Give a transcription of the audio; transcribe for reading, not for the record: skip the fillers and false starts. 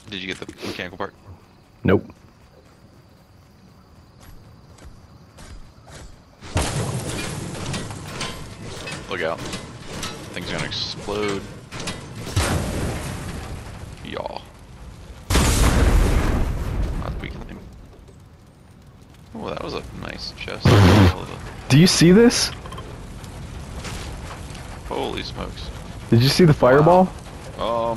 Did you get the mechanical part? Nope. Look out. Thing's gonna explode. Y'all. Not weaken him. Oh, that was a nice chest. Do you see this? Holy smokes. Did you see the fireball? Wow.